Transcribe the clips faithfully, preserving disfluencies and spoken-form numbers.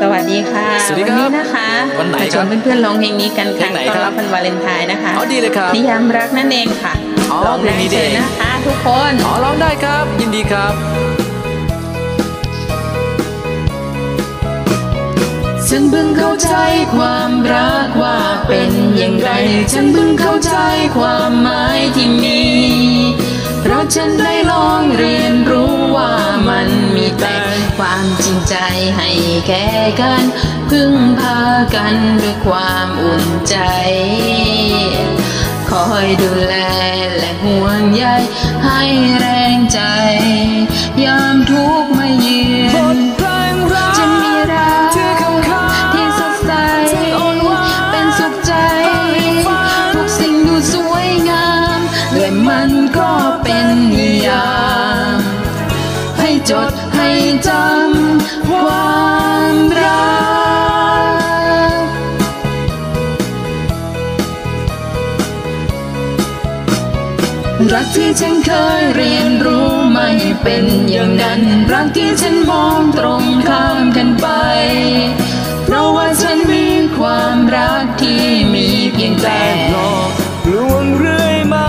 สวัสดีค่ะสวัสดีครับวันนี้นะคะวันไหนครับชวนเพื่อนๆร้องเพลงนี้กันค่ะเพลงไหนครับต้อนรับวันวาเลนไทน์นะคะอ๋อดีเลยครับนิยามรักนั่นเองค่ะอ๋อร้องเพลได้งนี้เชิญเองนะคะทุกคนอ๋อร้องได้ครับยินดีครับฉันเพิ่งเข้าใจความรักว่าเป็นอย่างไรฉันเพิ่งเข้าใจความหมายที่มีเพราะฉันได้ลองเรียนรู้ว่ามันมีแต่ความจริงใจให้แก่กันพึ่งพากันด้วยความอุ่นใจคอยดูแลและห่วงใยให้แรงใจยามทุกข์มาเยือนจะมีรักที่สดใสเป็นสุขใจทุกสิ่งดูสวยงามและมันก็เป็นนิยามให้จดให้จำความรักรักที่ฉันเคยเรียนรู้ไม่เป็นอย่างนั้นรักที่ฉันมองตรงข้ามกันไปเพราะว่าฉันมีความรักที่มีเพียงแต่หลอกลวงเรื่อยมา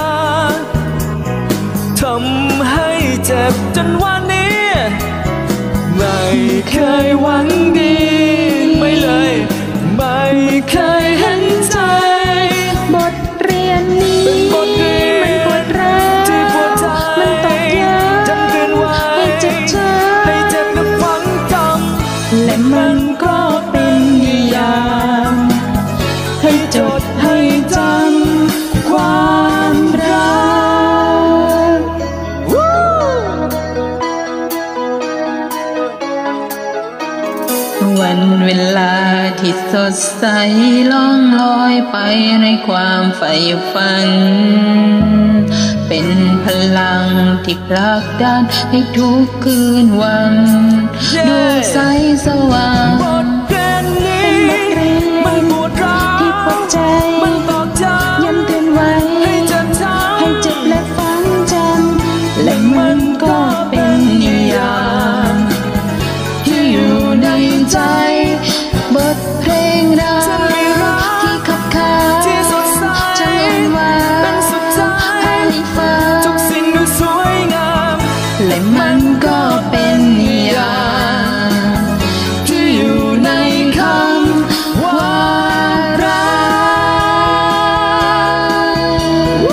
ทำให้เจ็บจนวันนี้ไม่เคยหวังดีไม่เลยไม่เคยเห็นใจบทเรียนนี้เป็นบทเรียนมันปวดร้าวที่ปวดใจมันตอกย้ำจำเตือนไว้ให้เจ็บช้ำให้เจ็บและฝังจำและมันก็เป็นนิยามให้จดให้จำความรักวันเวลาที่สดใสล่องลอยไปในความใฝ่ฝันเป็นพลังที่ผลักดันให้ทุกคืนวันดูใสสว่างบทเรียนนี้มันปวดร้าวที่ปวดใจมันตอกย้ำย้ำเตือนไว้ให้เจ็บช้ำให้เจ็บและฝังจำและมันก็เป็นนิยามที่อยู่ในใจบทเพลงรักที่ขับขานที่สดใสจังอ่อนหวานเป็นสุขใจให้ฟังทุกสิ่งดูสวยงามและมันก็เป็นนิยามที่อยู่ในคำว่ารัก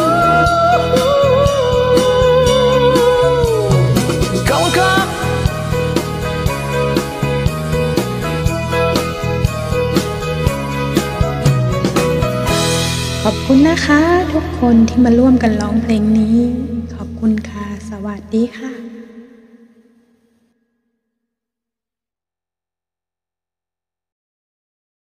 ขอบคุณครับขอบคุณนะคะทุกคนที่มาร่วมกันร้องเพลงนี้ขอบคุณค่ะสวัสดีค่ะ